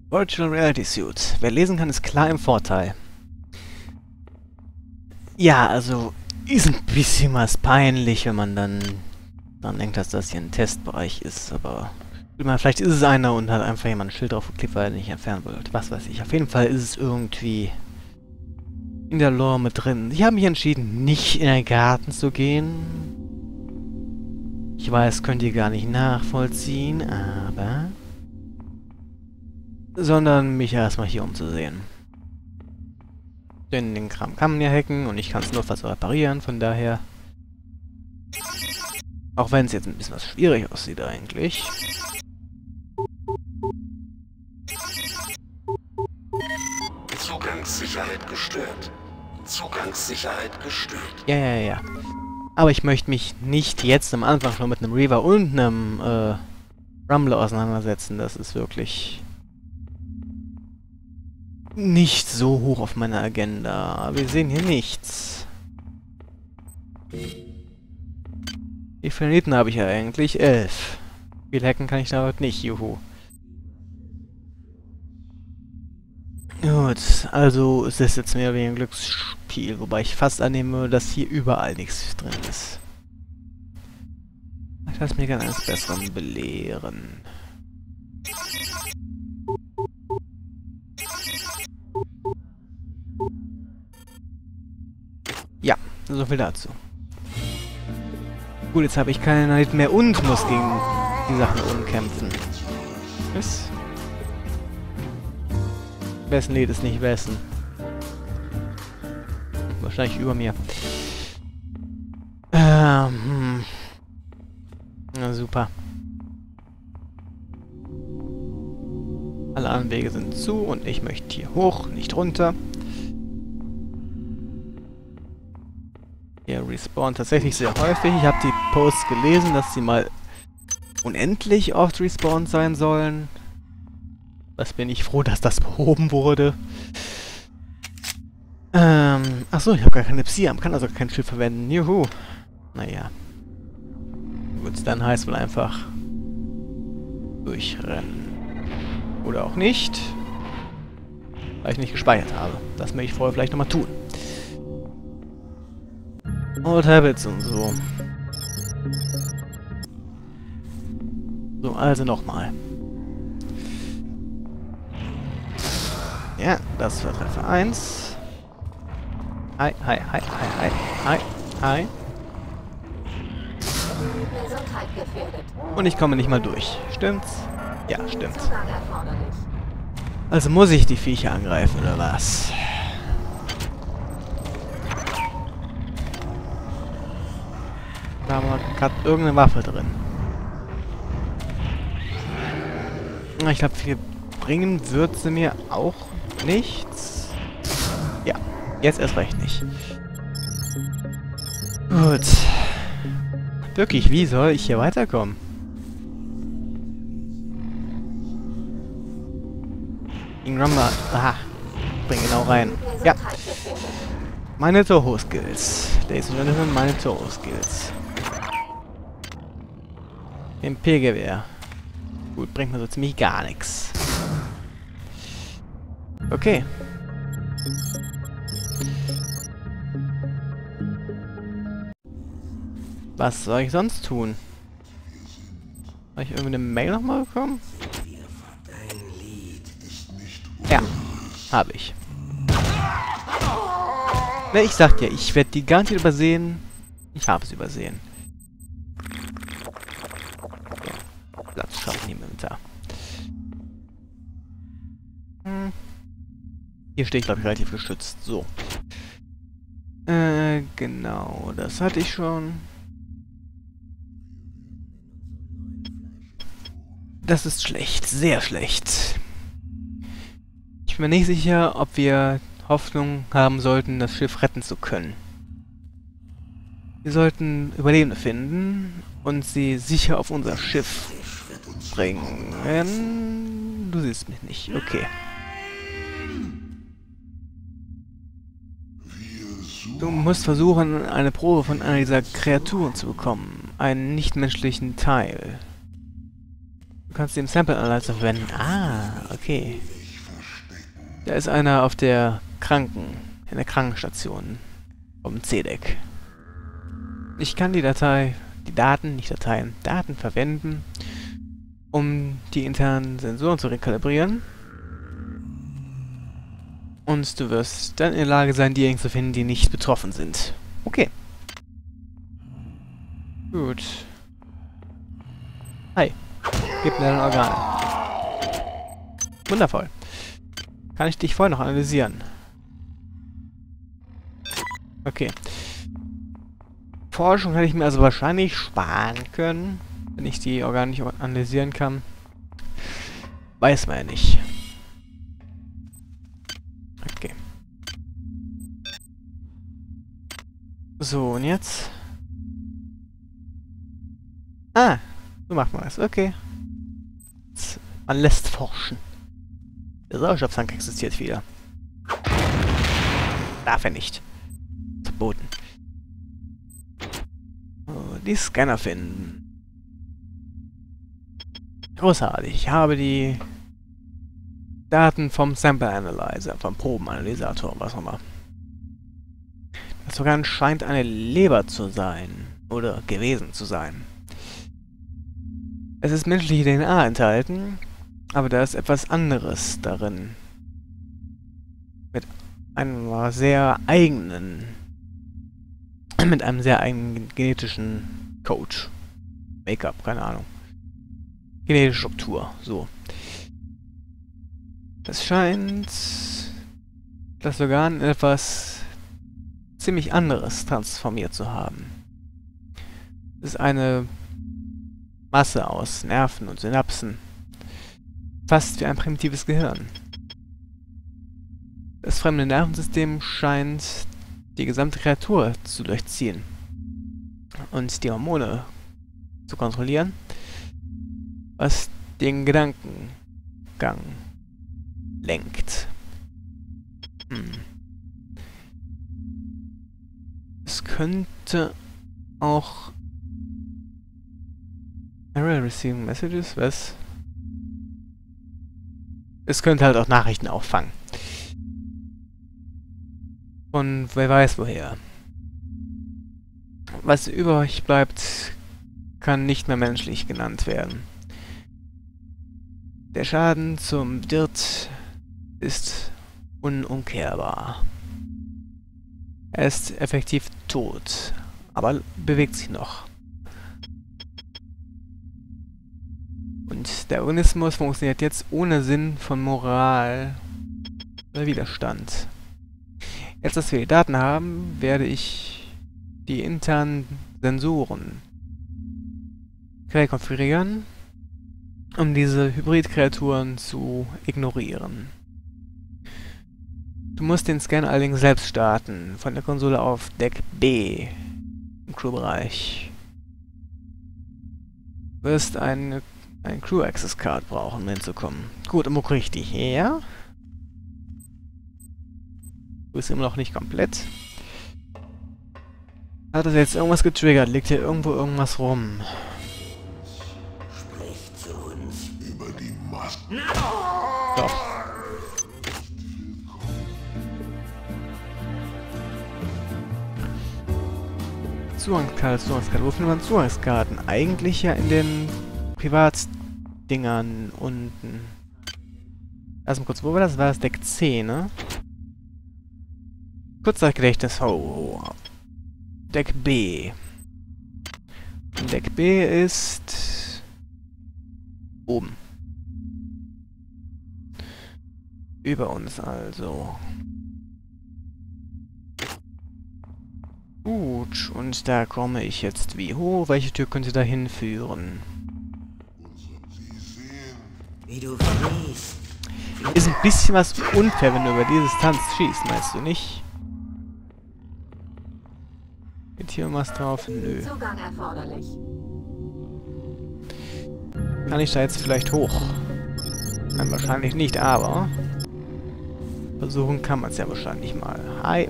Virtual Reality Suit. Wer lesen kann, ist klar im Vorteil. Ja, also ist ein bisschen was peinlich, wenn man dann denkt, dass das hier ein Testbereich ist, aber vielleicht ist es einer und hat einfach jemand ein Schild drauf geklebt, weil er nicht entfernen wollte. Was weiß ich. Auf jeden Fall ist es irgendwie in der Lore mit drin. Ich habe mich entschieden, nicht in den Garten zu gehen. Ich weiß, könnt ihr gar nicht nachvollziehen, aber... sondern mich erstmal hier umzusehen. Denn den Kram kann man ja hacken und ich kann es nur fast reparieren, von daher... Auch wenn es jetzt ein bisschen was schwierig aussieht eigentlich. Zugangssicherheit gestört. Zugangssicherheit gestört. Ja. Aber ich möchte mich nicht jetzt am Anfang schon mit einem Reaver und einem Rumbler auseinandersetzen. Das ist wirklich nicht so hoch auf meiner Agenda. Wir sehen hier nichts. Wie viele Planeten habe ich ja eigentlich? 11. Viel hacken kann ich damit nicht, juhu. Gut, also ist es jetzt mehr wie ein Glücksspiel, wobei ich fast annehme, dass hier überall nichts drin ist. Ich lasse mir gerne eines Besseren belehren. Ja, so viel dazu. Gut, jetzt habe ich keine Neid mehr und muss gegen die Sachen umkämpfen. Was? Wessen Lied ist nicht wessen? Wahrscheinlich über mir. Na super. Alle anderen Wege sind zu und ich möchte hier hoch, nicht runter. Hier respawnen tatsächlich sehr häufig. Ich habe die Posts gelesen, dass sie mal unendlich oft respawned sein sollen. Was bin ich froh, dass das behoben wurde. Achso, ich habe gar keine Psi-Arm, kann also kein Schild verwenden. Juhu. Naja. Gut, dann heißt wohl einfach durchrennen. Oder auch nicht. Weil ich nicht gespeichert habe. Das möchte ich vorher vielleicht nochmal tun. Old Habits und so. So, also nochmal. Ja, das war Treffer 1. Hi. Und ich komme nicht mal durch. Stimmt's? Ja, stimmt. Also muss ich die Viecher angreifen, oder was? Da haben wir gerade irgendeine Waffe drin. Ich glaube, viel bringen wird sie mir auch nichts. Ja, jetzt erst recht nicht. Gut. Wirklich, wie soll ich hier weiterkommen? Rumba. Aha. Bring genau rein. Ja. Meine Toho-Skills. Ladies and Gentlemen, meine Toho-Skills. MP-Gewehr. Gut, bringt mir so ziemlich gar nichts. Okay. Was soll ich sonst tun? Habe ich irgendwie eine Mail nochmal bekommen? Ja, habe ich. Ne, ich sag dir, ich werde die garantiert übersehen. Ich habe es übersehen. So, Platz schaffen im Inventar. Hier stehe ich, glaube ich, relativ geschützt. So. Genau, das hatte ich schon. Das ist schlecht, sehr schlecht. Ich bin mir nicht sicher, ob wir Hoffnung haben sollten, das Schiff retten zu können. Wir sollten Überlebende finden und sie sicher auf unser Schiff bringen. Du siehst mich nicht, okay. Du musst versuchen, eine Probe von einer dieser Kreaturen zu bekommen. Einen nichtmenschlichen Teil. Du kannst den Sample Analyzer verwenden. Ah, okay. Da ist einer auf der in der Krankenstation vom C-Deck. Ich kann Daten verwenden, um die internen Sensoren zu rekalibrieren. Und du wirst dann in der Lage sein, diejenigen zu finden, die nicht betroffen sind. Okay. Gut. Hi. Gib mir deine Organe. Wundervoll. Kann ich dich vorher noch analysieren? Okay. Forschung hätte ich mir also wahrscheinlich sparen können, wenn ich die Organe nicht analysieren kann. Weiß man ja nicht. Okay. So, und jetzt? Ah, so macht man das. Okay. Man lässt forschen. Der Sauerstofftank existiert wieder. Darf er nicht. Verboten. Oh, die Scanner finden. Großartig. Ich habe die Daten vom Sample Analyzer, vom Probenanalysator, was auch immer. Das Organ scheint eine Leber zu sein. Oder gewesen zu sein. Es ist menschliche DNA enthalten, aber da ist etwas anderes darin. Mit einem sehr eigenen genetischen Code. Make-up, keine Ahnung. Genetische Struktur, so. Es scheint das Organ in etwas ziemlich anderes transformiert zu haben. Es ist eine Masse aus Nerven und Synapsen. Fast wie ein primitives Gehirn. Das fremde Nervensystem scheint die gesamte Kreatur zu durchziehen und die Hormone zu kontrollieren, was den Gedankengang lenkt. Es könnte auch Error receiving messages, was? Es könnte halt auch Nachrichten auffangen. Und wer weiß woher. Was übrig bleibt, kann nicht mehr menschlich genannt werden. Der Schaden zum Dirt ist unumkehrbar. Er ist effektiv tot, aber bewegt sich noch. Und der Organismus funktioniert jetzt ohne Sinn von Moral oder Widerstand. Jetzt, dass wir die Daten haben, werde ich die internen Sensoren rekonfigurieren, um diese Hybridkreaturen zu ignorieren. Du musst den Scan allerdings selbst starten, von der Konsole auf Deck B im Crewbereich. Du wirst ein Crew Access Card brauchen, um hinzukommen. Gut, im Muck richtig. Ja? Du bist immer noch nicht komplett. Hat das jetzt irgendwas getriggert? Liegt hier irgendwo irgendwas rum? Sprich zu uns über die Macht. Doch. Zugangskarte. Wo findet man Zugangskarten? Eigentlich ja in den Privatdingern unten. Erstmal kurz, wo war das? War das Deck C, ne? Kurzzeitgedächtnis. Oh. Deck B. Und Deck B ist oben. Über uns also. Gut, und da komme ich jetzt wie hoch? Welche Tür könnte da hinführen? Wie du verliest. Ist ein bisschen was unfair, wenn du über diese Distanz schießt, meinst du nicht? Geht hier was drauf? Nö. Zugang erforderlich. Kann ich da jetzt vielleicht hoch? Nein, wahrscheinlich nicht, aber versuchen kann man es ja wahrscheinlich mal. Hi.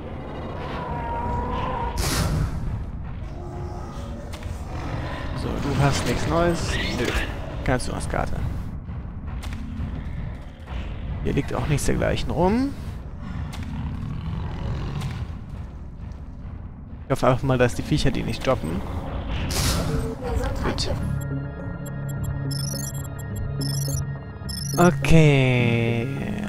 So, du hast nichts Neues. Nö. Keine Zugangskarte. Hier liegt auch nichts dergleichen rum. Ich hoffe einfach mal, dass die Viecher die nicht droppen. Gut. Okay.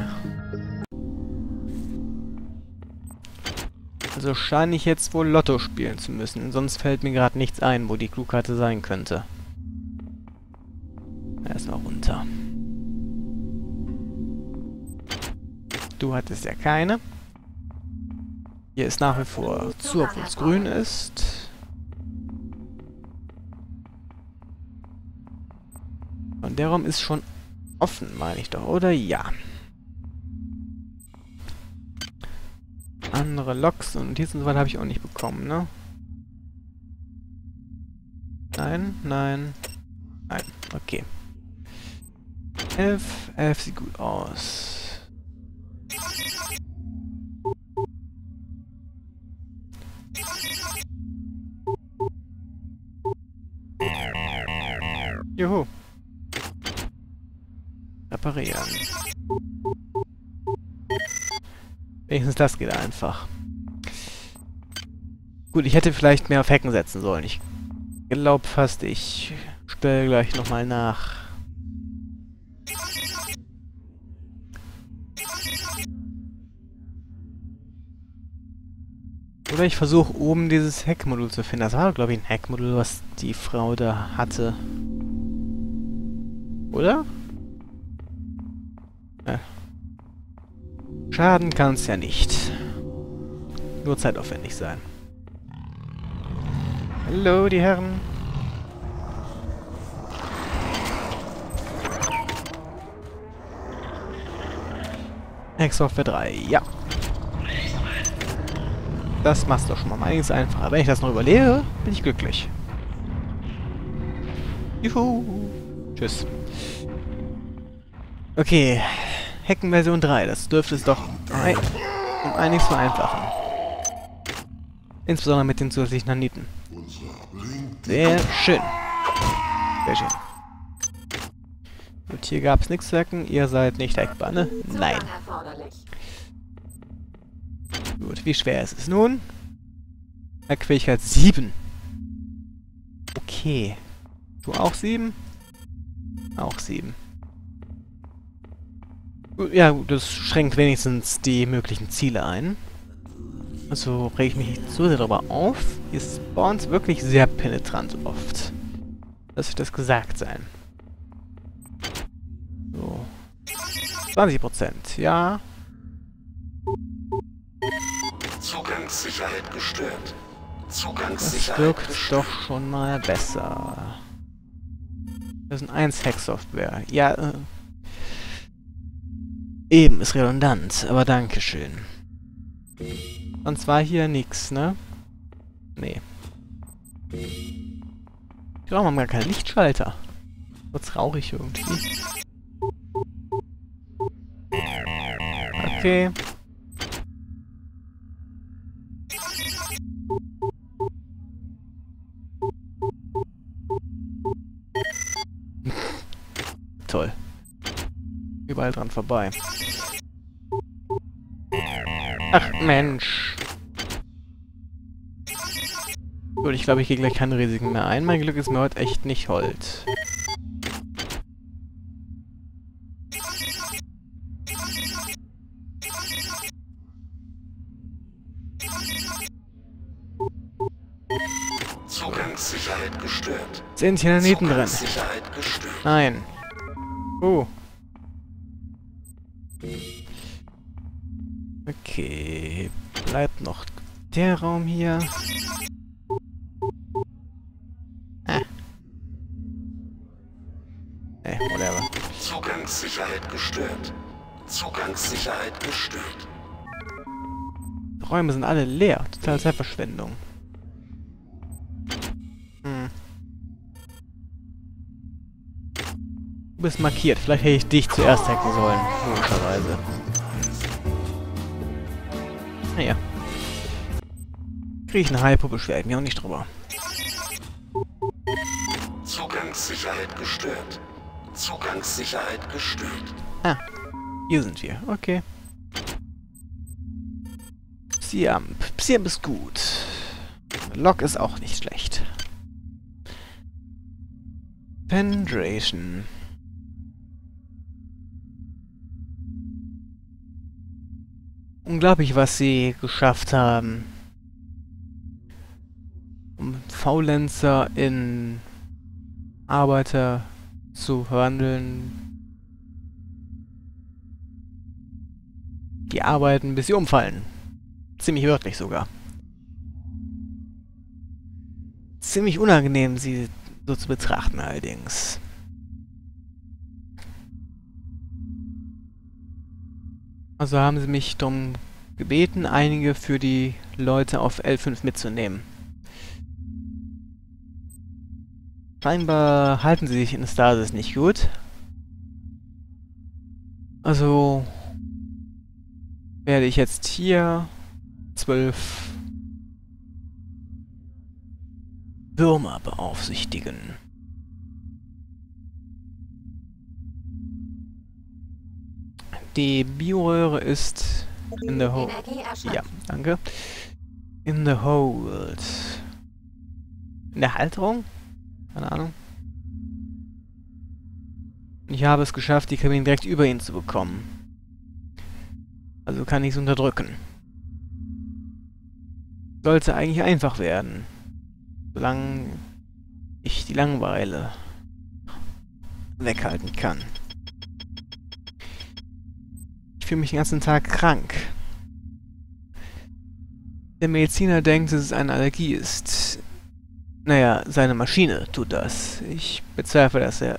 Also scheine ich jetzt wohl Lotto spielen zu müssen. Sonst fällt mir gerade nichts ein, wo die Cluekarte sein könnte. Erstmal runter. Du hattest ja keine. Hier ist nach wie vor zu, obwohl es grün ist. Und der Raum ist schon offen, meine ich doch, oder? Ja. Andere Loks und Notizen und so weiter habe ich auch nicht bekommen, ne? Nein, nein, nein. Okay. 11 sieht gut aus. Juhu. Reparieren. Wenigstens das geht einfach. Gut, ich hätte vielleicht mehr auf Hacken setzen sollen. Ich glaube fast, ich stelle gleich nochmal nach. Oder ich versuche oben dieses Hackmodul zu finden. Das war, glaube ich, ein Hackmodul, was die Frau da hatte. Oder? Ja. Schaden kann es ja nicht. Nur zeitaufwendig sein. Hallo, die Herren. Hacksoftware 3, ja. Das macht's doch schon mal einiges einfacher. Wenn ich das noch überlebe, bin ich glücklich. Juhu. Tschüss. Okay. Hacken Version 3. Das dürfte es doch um einiges vereinfachen. Insbesondere mit den zusätzlichen Naniten. Sehr schön. Sehr schön. Und hier gab es nichts zu hacken. Ihr seid nicht hackbar, ne? Nein. Gut, wie schwer ist es nun? Hackfähigkeit 7. Okay. Du auch 7? Auch 7. Ja, gut, das schränkt wenigstens die möglichen Ziele ein. Also rege ich mich nicht so sehr darüber auf. Hier spawnt wirklich sehr penetrant oft. Lass ich das gesagt sein. So. 20%, ja. Zugangssicherheit gestört. Das wirkt doch schon mal besser. Das ist ein 1 Hack-Software. Ja, eben ist redundant, aber dankeschön. Sonst war hier nix, ne? Nee. Ich brauche mal keinen Lichtschalter. So traurig irgendwie. Okay. Toll. Überall dran vorbei. Ach Mensch. Gut, ich glaube, ich gehe gleich keine Risiken mehr ein. Mein Glück ist mir heute echt nicht hold. Zugangssicherheit gestört. Sind hier Naniten drin? Nein. Okay. Bleibt noch der Raum hier. Whatever. Zugangssicherheit gestört. Zugangssicherheit gestört. Die Räume sind alle leer. Total Zeitverschwendung. Du bist markiert. Vielleicht hätte ich dich zuerst hacken sollen. Logischerweise. Naja. Kriege ich eine Heilpuppe, beschwere ich mich auch nicht drüber. Zugangssicherheit gestört. Zugangssicherheit gestört. Ah. Hier sind wir. Okay. Psiamp. Psiamp ist gut. Lok ist auch nicht schlecht. Penetration. Unglaublich, was sie geschafft haben. Um Faulenzer in Arbeiter zu verwandeln. Die arbeiten, bis sie umfallen. Ziemlich wörtlich sogar. Ziemlich unangenehm, sie so zu betrachten allerdings. Also haben sie mich darum gebeten, einige für die Leute auf L5 mitzunehmen. Scheinbar halten sie sich in Stasis nicht gut. Also werde ich jetzt hier 12 Würmer beaufsichtigen. Die Bioröhre ist in the hole. Ja, danke. In the hold. In der Halterung? Keine Ahnung. Ich habe es geschafft, die Kabine direkt über ihn zu bekommen. Also kann ich es unterdrücken. Sollte eigentlich einfach werden. Solange ich die Langeweile weghalten kann. Ich fühle mich den ganzen Tag krank. Der Mediziner denkt, dass es eine Allergie ist. Naja, seine Maschine tut das. Ich bezweifle, dass er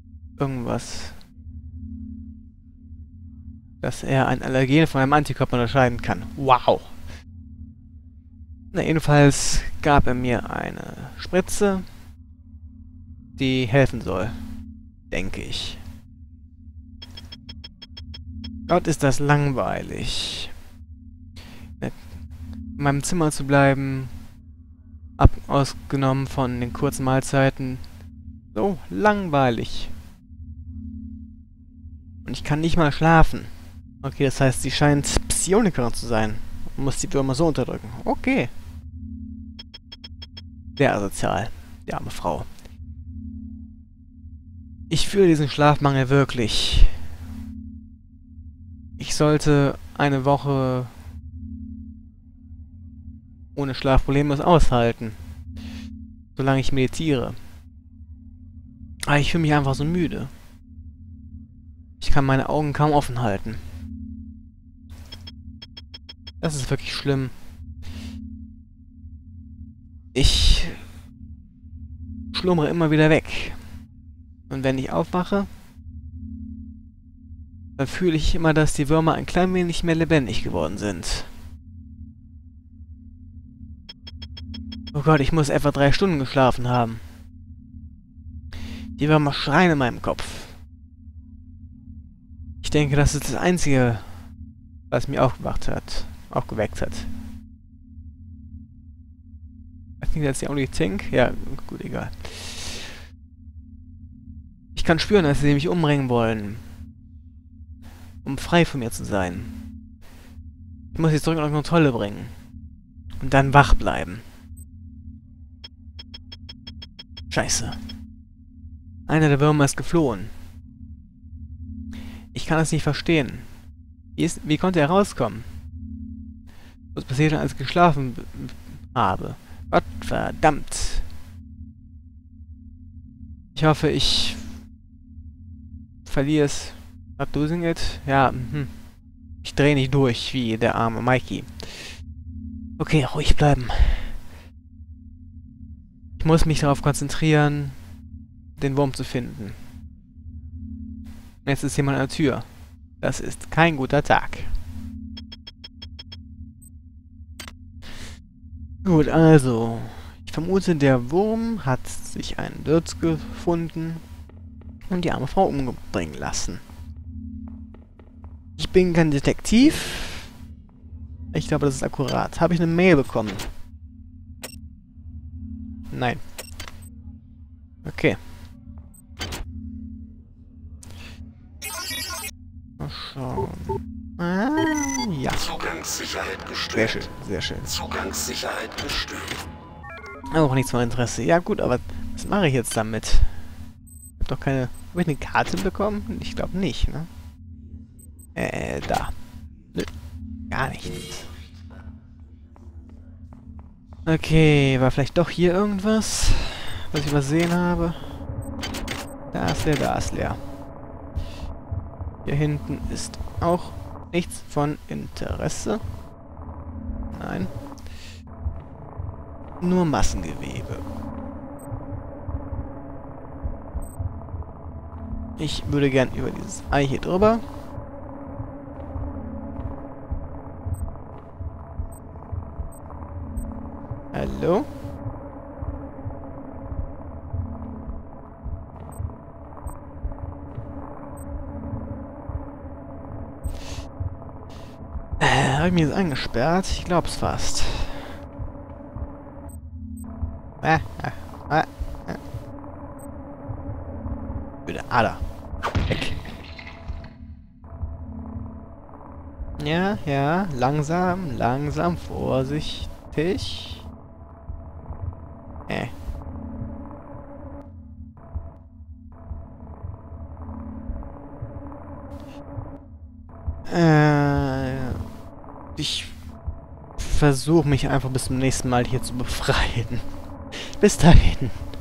ein Allergen von einem Antikörper unterscheiden kann. Wow! Na, jedenfalls gab er mir eine Spritze, die helfen soll. Denke ich. Gott, ist das langweilig. In meinem Zimmer zu bleiben, ausgenommen von den kurzen Mahlzeiten. So langweilig. Und ich kann nicht mal schlafen. Okay, das heißt, sie scheint Psionikerin zu sein. Und muss die Würmer so unterdrücken. Okay. Sehr asozial. Die arme Frau. Ich fühle diesen Schlafmangel wirklich. Ich sollte eine Woche ohne Schlaf problemlos aushalten. Solange ich meditiere. Aber ich fühle mich einfach so müde. Ich kann meine Augen kaum offen halten. Das ist wirklich schlimm. Ich schlummere immer wieder weg. Und wenn ich aufwache, dann fühle ich immer, dass die Würmer ein klein wenig mehr lebendig geworden sind. Oh Gott, ich muss etwa 3 Stunden geschlafen haben. Die Würmer schreien in meinem Kopf. Ich denke, das ist das Einzige, was mich aufgeweckt hat. I think that's the only thing. Ja, gut, egal. Ich kann spüren, dass sie mich umbringen wollen. Um frei von mir zu sein. Ich muss sie zurück unter Kontrolle bringen. Und dann wach bleiben. Scheiße. Einer der Würmer ist geflohen. Ich kann es nicht verstehen. Wie konnte er rauskommen? Was passiert dann, als ich geschlafen habe? Gott verdammt. Ich hoffe, ich verliere es. Not losing it? Ja, ich drehe nicht durch, wie der arme Mikey. Okay, ruhig bleiben. Ich muss mich darauf konzentrieren, den Wurm zu finden. Jetzt ist jemand an der Tür. Das ist kein guter Tag. Gut, also. Ich vermute, der Wurm hat sich einen Wirt gefunden und die arme Frau umbringen lassen. Ich bin kein Detektiv. Ich glaube, das ist akkurat. Habe ich eine Mail bekommen? Nein. Okay. Mal schauen. Ah, ja. Zugangssicherheit Sehr gestört. schön, sehr schön. Zugangssicherheit gestört. Auch nichts von Interesse. Ja gut, aber was mache ich jetzt damit? Ich hab doch keine... Habe ich eine Karte bekommen? Ich glaube nicht, ne? Da. Nö. Gar nichts. Okay, war vielleicht doch hier irgendwas, was ich übersehen habe? Da ist leer. Hier hinten ist auch nichts von Interesse. Nein. Nur Massengewebe. Ich würde gern über dieses Ei hier drüber. Hallo? Habe ich mich jetzt eingesperrt? Ich glaub's fast. Bitte, da. Weg. Ja, ja, langsam, langsam, vorsichtig. Ich versuche mich einfach bis zum nächsten Mal hier zu befreien. Bis dahin.